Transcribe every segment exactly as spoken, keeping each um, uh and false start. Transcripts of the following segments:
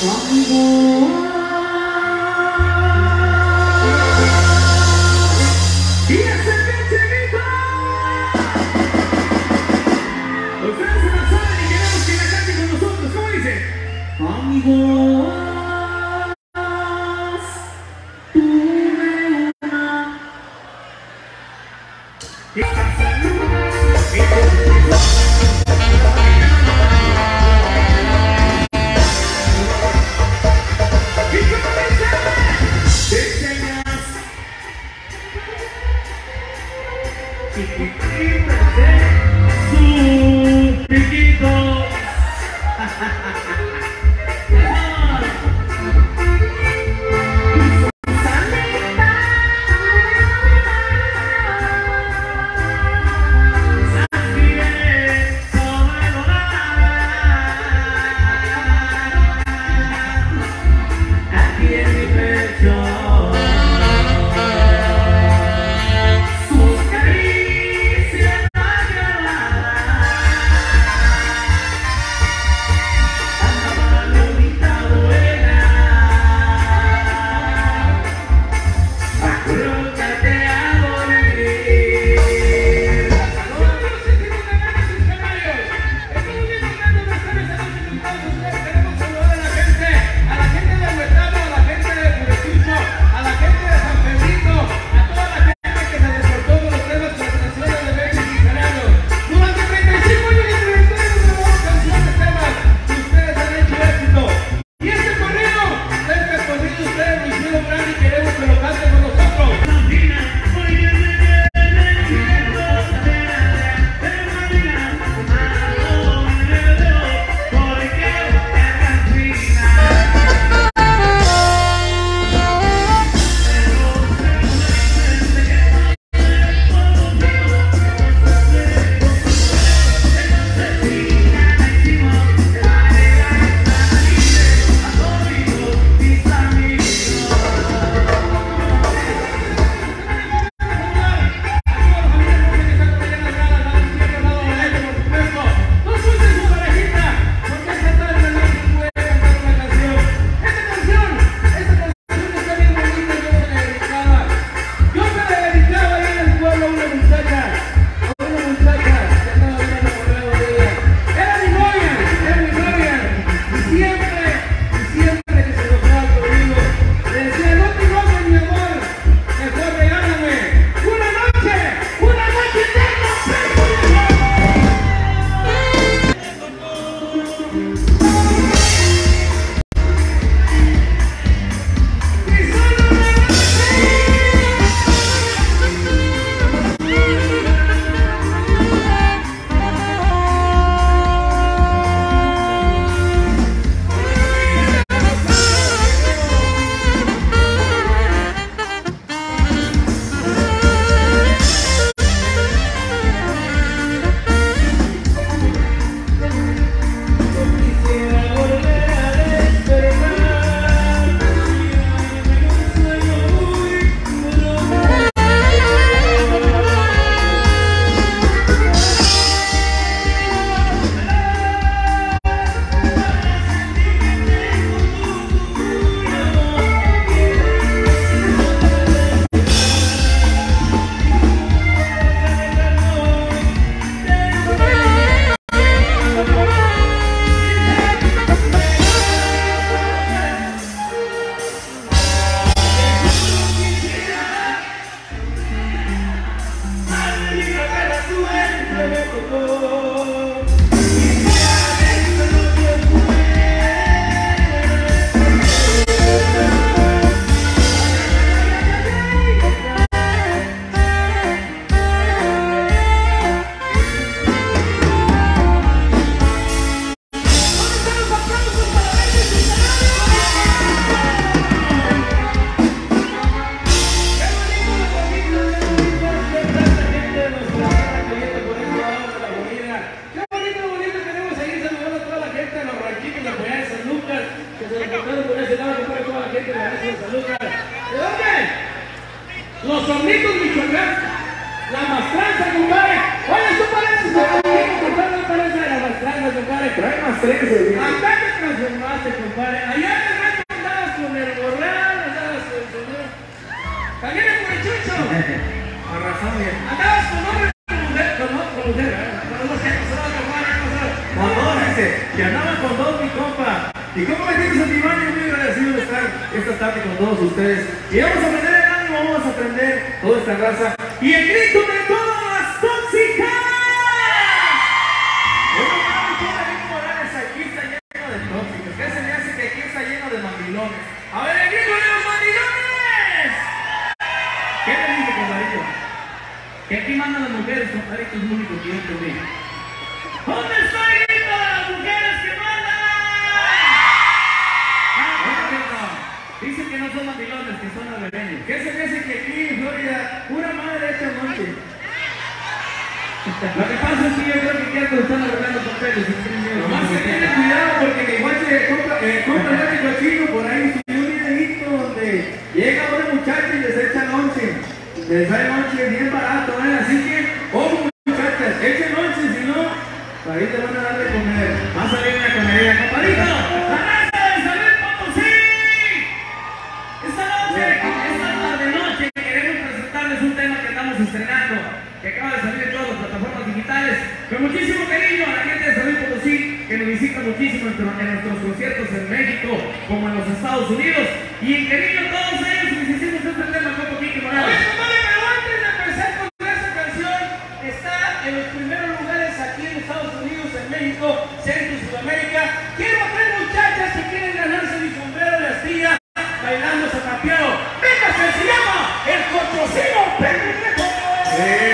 Y ese pinche grito. Ustedes se la saben y queremos que la canten con nosotros. ¿Cómo dice? Amigos, tuve una. Esta salud y chiquititas de su piquito. Aquí en mi pecho. dice, que andaba con dos mi compa. ¿Y cómo me tienes a mi baño? Muy agradecido de estar esta tarde con todos ustedes. Y vamos a aprender el ánimo, vamos a aprender toda esta raza. Y el grito de todas las tóxicas. Bueno, David Morales aquí está lleno de tóxicos. ¿Qué se me hace que aquí está lleno de mandilones? A ver, el grito de los mandilones. ¿Qué le dice, compadrito? Que aquí mandan las mujeres, compadrito, es muy único que yo entendí. ¿Dónde está el grito de las mujeres que mandan? Dicen que no son mandilones, que son albereños. ¿Qué se me hace que aquí en Florida, pura madre esta noche? Lo que pasa es que yo creo que aquí algo están arreglando papeles. Nomás que tiene cuidado porque que igual se compra, eh, compra el cochino por ahí, subió un videito donde llega una muchacha y les echa lonche. Les da lonche bien barato, ¿eh? Así que, ojo muchachas, echen lonche, si no, ahí te van a dar de comer. Va a salir una comedia, compadrito. ¡La raza de San Luis Potosí! Esta noche, esta tarde noche, queremos presentarles un tema que estamos estrenando, que acaba de salir en todas las plataformas digitales, con muchísimo cariño a la gente de San Luis Potosí, que nos visita muchísimo en, en nuestros conciertos en México, como en los Estados Unidos, y en cariño a todos ellos, y les hicimos este tema con Coquito Morales. Oye, compadre, pero antes de empezar con esta canción, está en los primeros lugares aquí en Estados Unidos, en México, Centro y Sudamérica. Quiero a tres muchachas que quieren ganarse mi sombrero de astilla bailando zapateado. ¡Venga, se llama el Cochocino Pendejo! Eh.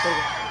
todo.